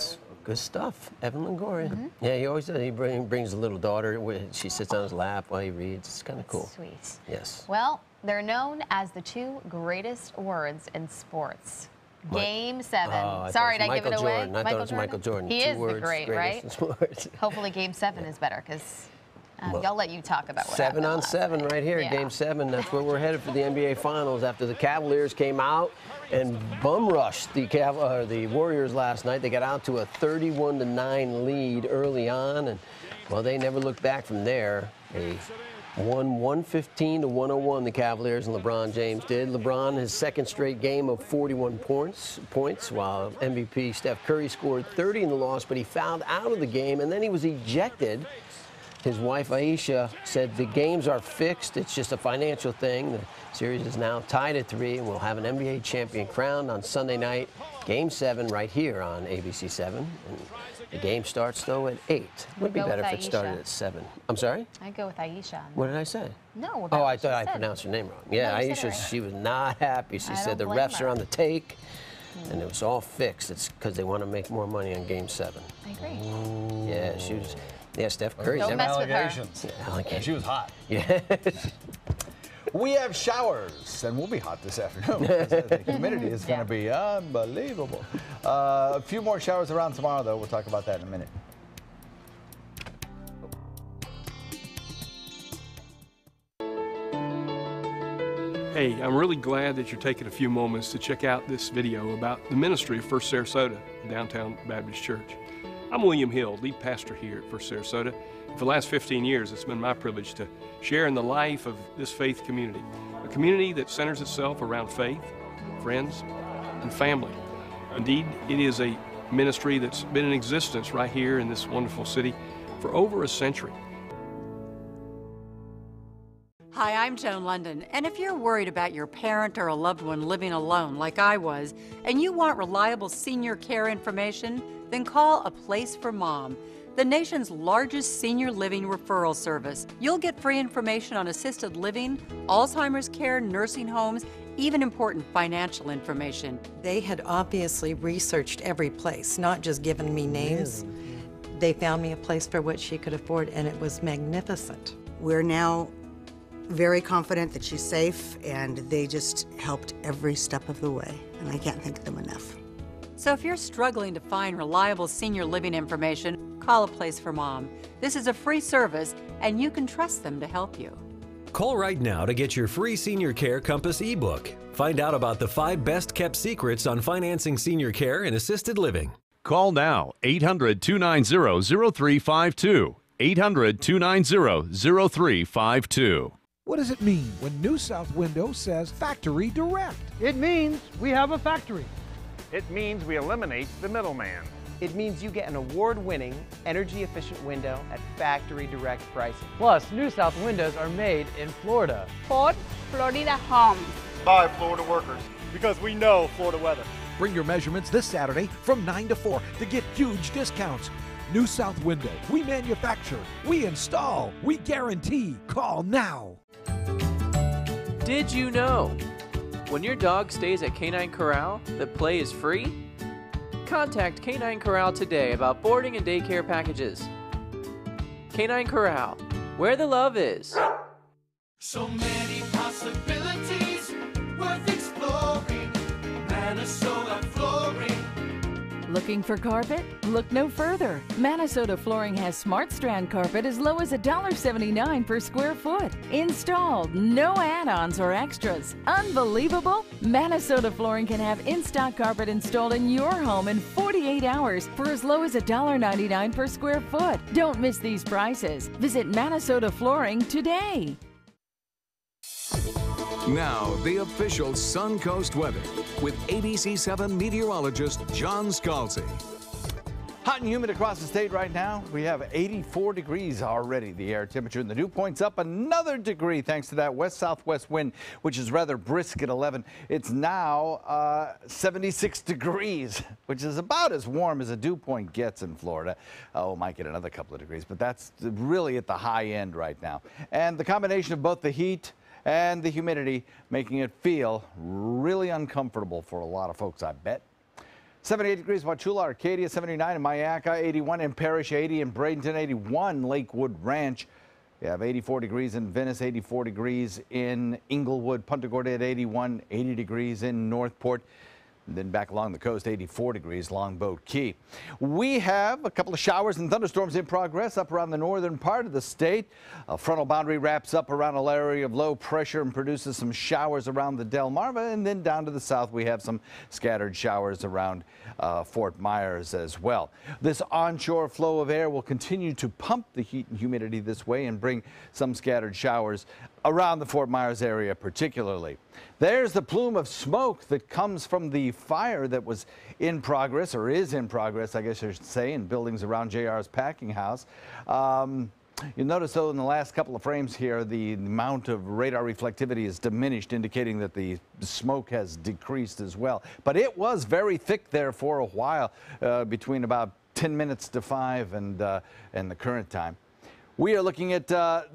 Good stuff. Evan Longoria. Mm-hmm. Yeah, he always does. He bring, brings a little daughter. She sits on his lap while he reads. It's kind of cool. Sweet. Yes. Well, they're known as the two greatest words in sports. Mike. Game seven. Oh, Sorry, did I give Michael it away? Jordan. I thought it was Michael Jordan. He Two is words, the great, greatest right? words. Hopefully game seven is better because um, Well, y'all let you talk about what Seven happened on last seven night. right here, Yeah. game seven. That's where we're headed for the N B A Finals after the Cavaliers came out and bum rushed the Cav uh, the Warriors last night. They got out to a thirty-one to nine lead early on, and well, they never looked back from there. They won one fifteen to one oh one, the Cavaliers, and LeBron James did. LeBron, his second straight game of forty-one points, points, while M V P Steph Curry scored thirty in the loss, but he fouled out of the game, and then he was ejected. His wife, Aisha, said the games are fixed. It's just a financial thing. The series is now tied at three, and we'll have an N B A champion crowned on Sunday night, game seven, right here on A B C seven. And the game starts, though, at eight. Would be Go better with if it started Aisha. at seven. I'm sorry? I'd go with Aisha. What did I say? No. Oh, I what thought you I said. pronounced your name wrong. Yeah, No, you said Aisha, it right. she was not happy. She I said the don't blame refs her. are on the take, and it was all fixed. It's because they want to make more money on game seven. I agree. Yeah, she was. Yeah, Steph Curry. Don't mess with her. Allegations. Yeah, allegations. Yeah, she was hot. Yeah. We have showers, and we'll be hot this afternoon. The humidity is going to be unbelievable. Uh, a few more showers around tomorrow, though. We'll talk about that in a minute. Hey, I'm really glad that you're taking a few moments to check out this video about the ministry of First Sarasota, Downtown Baptist Church. I'm William Hill, lead pastor here at First Sarasota. For the last fifteen years, it's been my privilege to share in the life of this faith community, a community that centers itself around faith, friends, and family. Indeed, it is a ministry that's been in existence right here in this wonderful city for over a century. Hi, I'm Joan London, and if you're worried about your parent or a loved one living alone like I was, and you want reliable senior care information, then call A Place for Mom, the nation's largest senior living referral service. You'll get free information on assisted living, Alzheimer's care, nursing homes, even important financial information. They had obviously researched every place, not just given me names. They found me a place for what she could afford, and it was magnificent. We're now very confident that she's safe, and they just helped every step of the way, and I can't thank them enough. So if you're struggling to find reliable senior living information, call A Place for Mom. This is a free service, and you can trust them to help you. Call right now to get your free Senior Care Compass ebook. Find out about the five best kept secrets on financing senior care and assisted living. Call now, eight hundred, two nine zero, zero three five two. eight hundred, two nine zero, zero three five two. What does it mean when New South Window says Factory Direct? It means we have a factory. It means we eliminate the middleman. It means you get an award-winning, energy-efficient window at factory direct pricing. Plus, New South windows are made in Florida. Ford Florida Homes. By Florida workers. Because we know Florida weather. Bring your measurements this Saturday from nine to four to get huge discounts. New South Window. We manufacture, we install, we guarantee. Call now. Did you know? When your dog stays at Canine Corral, the play is free? Contact Canine Corral today about boarding and daycare packages. Canine Corral, where the love is. So many possibilities worth exploring. Minnesota Flooring. Looking for carpet? Look no further. Minnesota Flooring has Smart Strand carpet as low as one dollar seventy-nine per square foot. Installed, no add-ons or extras. Unbelievable? Minnesota Flooring can have in-stock carpet installed in your home in forty-eight hours for as low as one dollar ninety-nine per square foot. Don't miss these prices. Visit Minnesota Flooring today. Now, the official Suncoast weather with A B C seven meteorologist John Scalzi. Hot and humid across the state right now. We have eighty-four degrees already, the air temperature, and the dew point's up another degree thanks to that west-southwest wind, which is rather brisk at eleven. It's now uh, seventy-six degrees, which is about as warm as a dew point gets in Florida. Oh, might get another couple of degrees, but that's really at the high end right now. And the combination of both the heat and the humidity making it feel really uncomfortable for a lot of folks, I bet. seventy-eight degrees, Wauchula, Arcadia, seventy-nine in Mayaca, eighty-one in Parrish, eighty in Bradenton, eighty-one Lakewood Ranch. You have eighty-four degrees in Venice, eighty-four degrees in Inglewood, Punta Gorda at eighty-one, eighty degrees in Northport. And then back along the coast, eighty-four degrees, Longboat Key. We have a couple of showers and thunderstorms in progress up around the northern part of the state. A frontal boundary wraps up around an area of low pressure and produces some showers around the Delmarva. And then down to the south, we have some scattered showers around uh, Fort Myers as well. This onshore flow of air will continue to pump the heat and humidity this way and bring some scattered showers around the Fort Myers area particularly. There's the plume of smoke that comes from the fire that was in progress, or is in progress, I guess I should say, in buildings around J R's packing house. Um, you'll notice, though, in the last couple of frames here, the amount of radar reflectivity is diminished, indicating that the smoke has decreased as well. But it was very thick there for a while, uh, between about ten minutes to five and, uh, and the current time. We are looking at uh,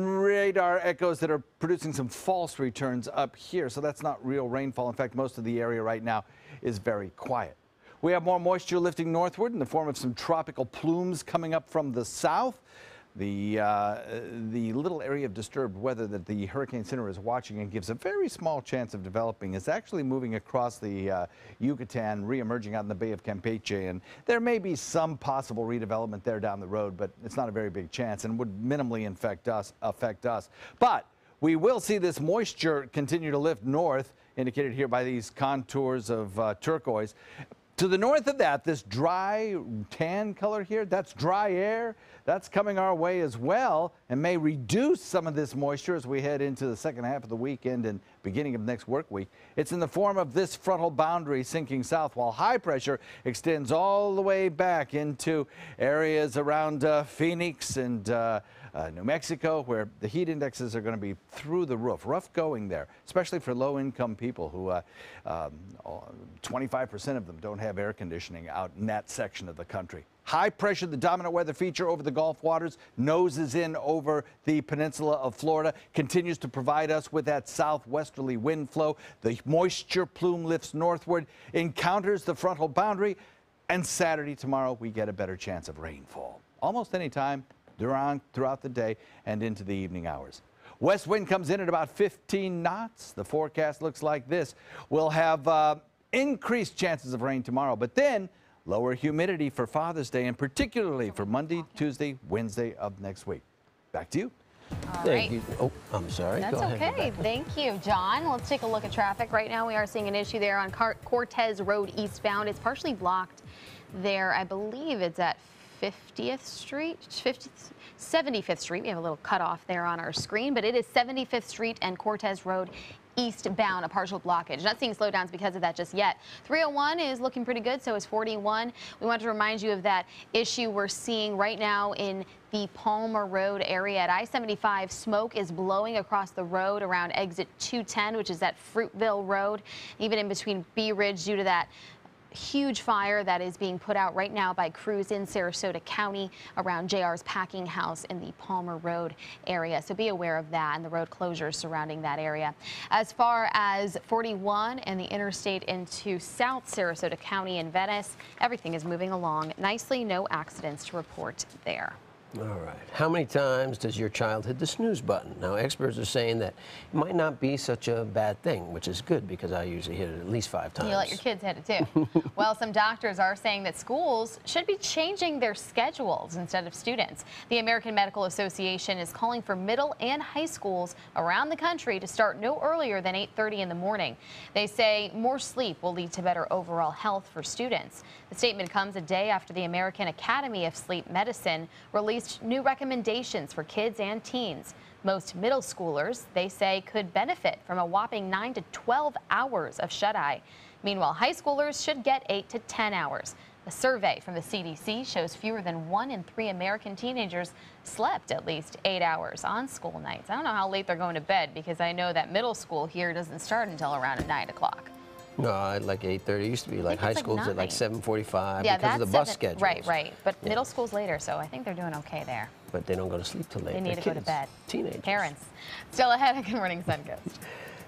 radar echoes that are producing some false returns up here, so that's not real rainfall. In fact, most of the area right now is very quiet. We have more moisture lifting northward in the form of some tropical plumes coming up from the south. The, uh, the little area of disturbed weather that the Hurricane Center is watching and gives a very small chance of developing is actually moving across the uh, Yucatan, re-emerging out in the Bay of Campeche. And there may be some possible redevelopment there down the road, but it's not a very big chance and would minimally affect us. Affect us. But we will see this moisture continue to lift north, indicated here by these contours of uh, turquoise. To the north of that, this dry tan color here, that's dry air. That's coming our way as well and may reduce some of this moisture as we head into the second half of the weekend and beginning of next work week. It's in the form of this frontal boundary sinking south, while high pressure extends all the way back into areas around uh, Phoenix and uh, uh, New Mexico, where the heat indexes are going to be through the roof. Rough going there, especially for low-income people who uh, um, twenty-five percent of them don't have air conditioning out in that section of the country. High pressure, the dominant weather feature over the Gulf waters, noses in over the peninsula of Florida, continues to provide us with that southwesterly wind flow. The moisture plume lifts northward, encounters the frontal boundary, and Saturday, tomorrow, we get a better chance of rainfall. Almost any time throughout the day and into the evening hours. West wind comes in at about fifteen knots. The forecast looks like this. We'll have uh, increased chances of rain tomorrow, but then lower humidity for Father's Day, and particularly for Monday, Tuesday, Wednesday of next week. Back to you. All Thank right. you. Oh, I'm sorry. That's Go ahead, okay. Rebecca. Thank you, John. Let's take a look at traffic. Right now, we are seeing an issue there on Car Cortez Road eastbound. It's partially blocked there. I believe it's at fiftieth Street, fiftieth, seventy-fifth Street. We have a little cutoff there on our screen, but it is seventy-fifth Street and Cortez Road eastbound, a partial blockage. Not seeing slowdowns because of that just yet. three oh one is looking pretty good, so is forty-one. We want to remind you of that issue we're seeing right now in the Palmer Road area at I seventy-five. Smoke is blowing across the road around exit two ten, which is at Fruitville Road, even in between Bee Ridge, due to that huge fire that is being put out right now by crews in Sarasota County around J R's packing house in the Palmer Road area. So be aware of that and the road closures surrounding that area. As far as forty-one and the interstate into South Sarasota County and Venice, everything is moving along nicely. No accidents to report there. All right. How many times does your child hit the snooze button? Now, experts are saying that it might not be such a bad thing, which is good because I usually hit it at least five times. You let your kids hit it too. Well, some doctors are saying that schools should be changing their schedules instead of students. The American Medical Association is calling for middle and high schools around the country to start no earlier than eight thirty in the morning. They say more sleep will lead to better overall health for students. The statement comes a day after the American Academy of Sleep Medicine released new recommendations for kids and teens. Most middle schoolers, they say, could benefit from a whopping nine to twelve hours of shut-eye. Meanwhile, high schoolers should get eight to ten hours. A survey from the C D C shows fewer than one in three American teenagers slept at least eight hours on school nights. I don't know how late they're going to bed because I know that middle school here doesn't start until around nine o'clock. No, at like eight thirty. It used to be like high like schools at like nine. seven forty-five Yeah, because that's of the bus seven, schedule. Right, right. But Yeah. middle school's later, so I think they're doing okay there. But they don't go to sleep till late. They need They're to go to kids, bed. Teenagers. Parents. Still ahead of Good Morning Suncoast.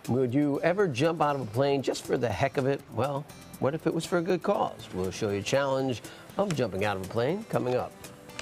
Would you ever jump out of a plane just for the heck of it? Well, what if it was for a good cause? We'll show you a challenge of jumping out of a plane coming up.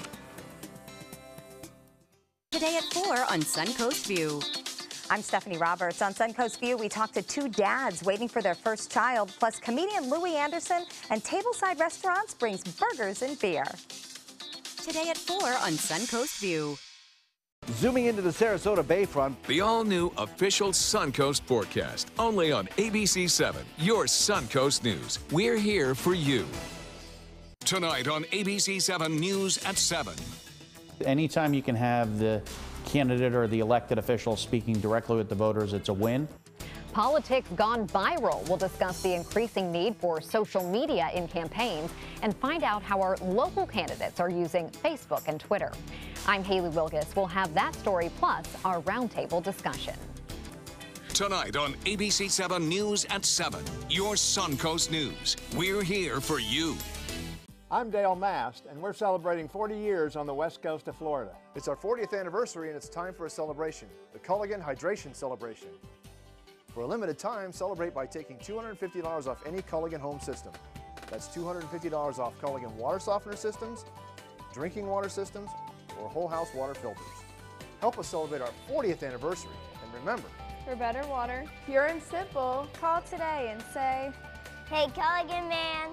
Today at four on Suncoast View. I'm Stephanie Roberts. On Suncoast View, we talked to two dads waiting for their first child, plus comedian Louis Anderson and Tableside Restaurants brings burgers and beer. Today at four on Suncoast View. Zooming into the Sarasota Bayfront. The all-new official Suncoast forecast, only on A B C seven, your Suncoast News. We're here for you. Tonight on A B C seven News at seven. Anytime you can have the candidate or the elected official speaking directly with the voters, it's a win. Politics gone viral. We'll discuss the increasing need for social media in campaigns and find out how our local candidates are using Facebook and Twitter. I'm Haley Wilgus. We'll have that story plus our roundtable discussion. Tonight on A B C seven News at seven, your Suncoast News. We're here for you. I'm Dale Mast, and we're celebrating forty years on the west coast of Florida. It's our fortieth anniversary, and it's time for a celebration, the Culligan Hydration Celebration. For a limited time, celebrate by taking two hundred fifty dollars off any Culligan home system. That's two hundred fifty dollars off Culligan water softener systems, drinking water systems, or whole house water filters. Help us celebrate our fortieth anniversary, and remember, for better water, pure and simple, call today and say, "Hey, Culligan man."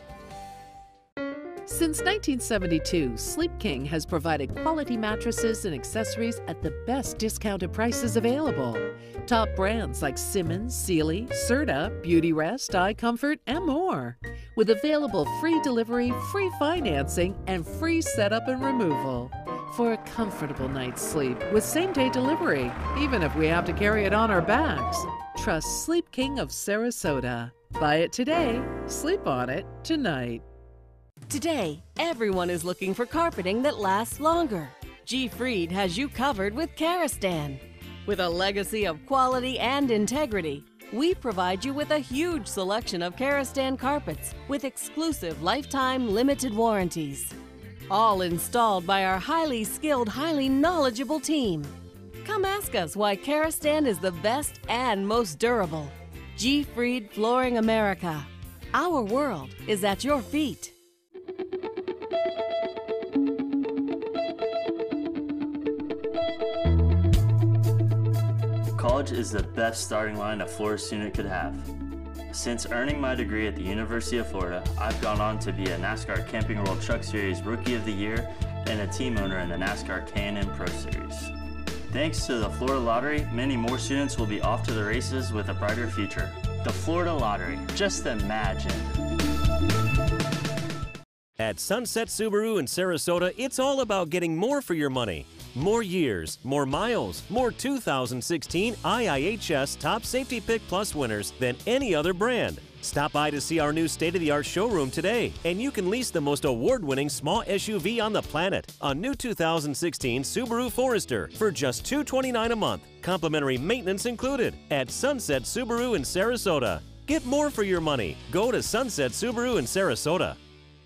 Since nineteen seventy-two, Sleep King has provided quality mattresses and accessories at the best discounted prices available. Top brands like Simmons, Sealy, Serta, Beauty Rest, iComfort, and more. With available free delivery, free financing, and free setup and removal. For a comfortable night's sleep with same-day delivery, even if we have to carry it on our backs. Trust Sleep King of Sarasota. Buy it today, sleep on it tonight. Today, everyone is looking for carpeting that lasts longer. G. Fried has you covered with Karastan. With a legacy of quality and integrity, we provide you with a huge selection of Karastan carpets with exclusive lifetime limited warranties. All installed by our highly skilled, highly knowledgeable team. Come ask us why Karastan is the best and most durable. G. Fried Flooring America. Our world is at your feet. College is the best starting line a Florida student could have. Since earning my degree at the University of Florida, I've gone on to be a NASCAR Camping World Truck Series Rookie of the Year and a team owner in the NASCAR K and N Pro Series. Thanks to the Florida Lottery, many more students will be off to the races with a brighter future. The Florida Lottery, just imagine. At Sunset Subaru in Sarasota, it's all about getting more for your money. More years, more miles, more two thousand sixteen I I H S Top Safety Pick Plus winners than any other brand. Stop by to see our new state-of-the-art showroom today, and you can lease the most award-winning small S U V on the planet, a new two thousand sixteen Subaru Forester, for just two hundred twenty-nine dollars a month, complimentary maintenance included, at Sunset Subaru in Sarasota. Get more for your money. Go to Sunset Subaru in Sarasota.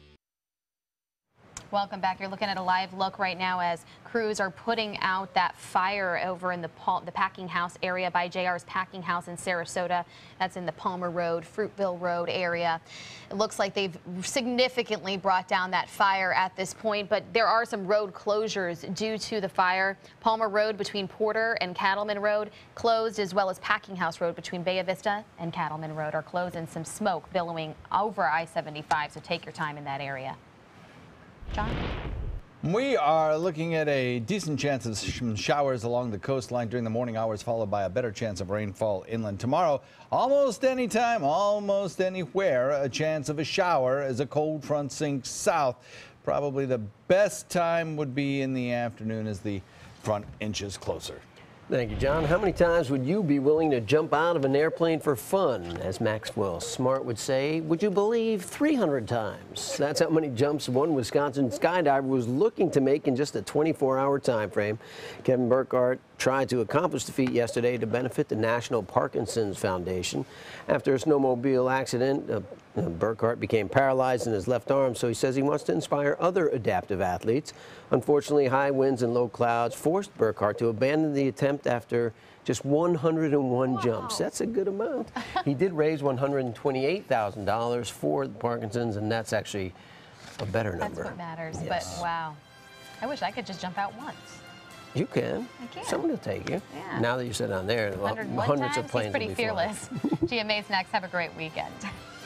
Welcome back. You're looking at a live look right now as crews are putting out that fire over in the Pal the packing house area by J R's Packing House in Sarasota. That's in the Palmer Road, Fruitville Road area. It looks like they've significantly brought down that fire at this point, but there are some road closures due to the fire. Palmer Road between Porter and Cattleman Road closed, as well as Packing House Road between Bay Vista and Cattleman Road are closed, and some smoke billowing over I seventy-five, so take your time in that area. John? We are looking at a decent chance of some showers along the coastline during the morning hours, followed by a better chance of rainfall inland. Tomorrow, almost any time, almost anywhere, a chance of a shower as a cold front sinks south. Probably the best time would be in the afternoon as the front inches closer. Thank you, John. How many times would you be willing to jump out of an airplane for fun? As Maxwell Smart would say, would you believe three hundred times? That's how many jumps one Wisconsin skydiver was looking to make in just a twenty-four hour time frame. Kevin Burkhardt tried to accomplish the feat yesterday to benefit the National Parkinson's Foundation. After a snowmobile accident, uh, Burkhart became paralyzed in his left arm, so he says he wants to inspire other adaptive athletes. Unfortunately, high winds and low clouds forced Burkhart to abandon the attempt after just one hundred and one wow. jumps. That's a good amount. He did raise one hundred twenty-eight thousand dollars for the Parkinson's, and that's actually a better number. That's what matters, yes. but wow. I wish I could just jump out once. You can. I can. Someone will take you. Yeah. Now that you sit down there, well, hundreds times, of planes he's pretty will be fearless. flying. G M A's next. Have a great weekend.